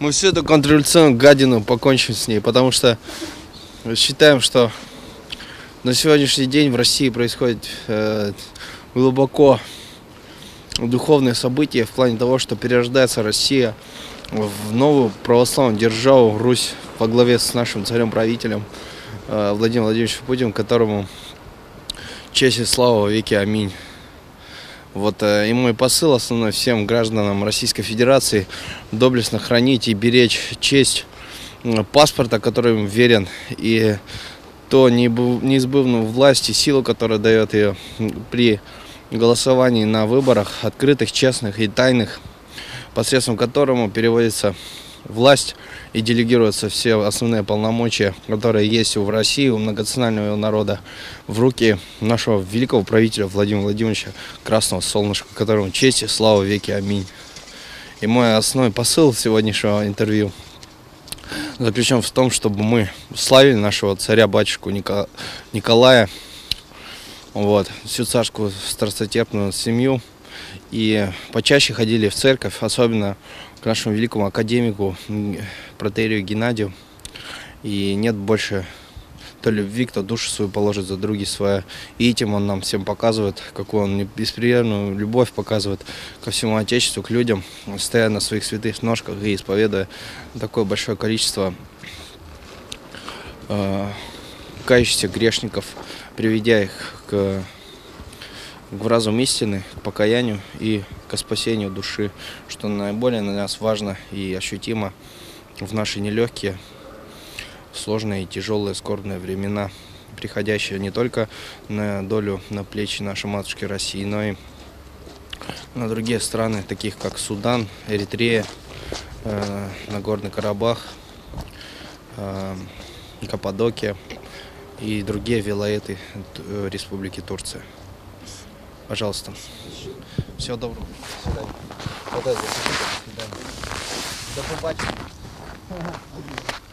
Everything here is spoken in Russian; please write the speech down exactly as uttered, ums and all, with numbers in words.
Мы всю эту контрреволюционную гадину покончим с ней, потому что считаем, что на сегодняшний день в России происходит э, глубоко духовные события в плане того, что перерождается Россия в новую православную державу, Русь, во главе с нашим царем-правителем э, Владимиром Владимировичем Путиным, которому честь и слава во веки. Аминь. Вот, э, и мой посыл основной всем гражданам Российской Федерации: доблестно хранить и беречь честь э, паспорта, который им верен, и то неизбывную власть и силу, которая дает ее при голосовании на выборах, открытых, честных и тайных, посредством которому переводится власть и делегируются все основные полномочия, которые есть в России, у многонационального народа, в руки нашего великого правителя Владимира Владимировича Красного Солнышка, которому честь и слава веки. Аминь. И мой основной посыл сегодняшнего интервью заключен в том, чтобы мы славили нашего царя-батюшку Николая, вот, всю царскую страстотерпную семью, и почаще ходили в церковь, особенно к нашему великому академику, протоиерею Геннадию. И нет больше той любви, кто душу свою положит за други свои. И этим он нам всем показывает, какую он беспримерную любовь показывает ко всему Отечеству, к людям, стоя на своих святых ножках и исповедуя такое большое количество э, кающихся грешников, приведя их к, к разуму истины, к покаянию и к спасению души, что наиболее на нас важно и ощутимо в наши нелегкие, сложные, тяжелые, скорбные времена, приходящие не только на долю, на плечи нашей матушки России, но и на другие страны, таких как Судан, Эритрея, э, Нагорный Карабах, э, Каппадокия и другие вилаеты Республики Турция. Пожалуйста. Всего доброго. До свидания. До побачення.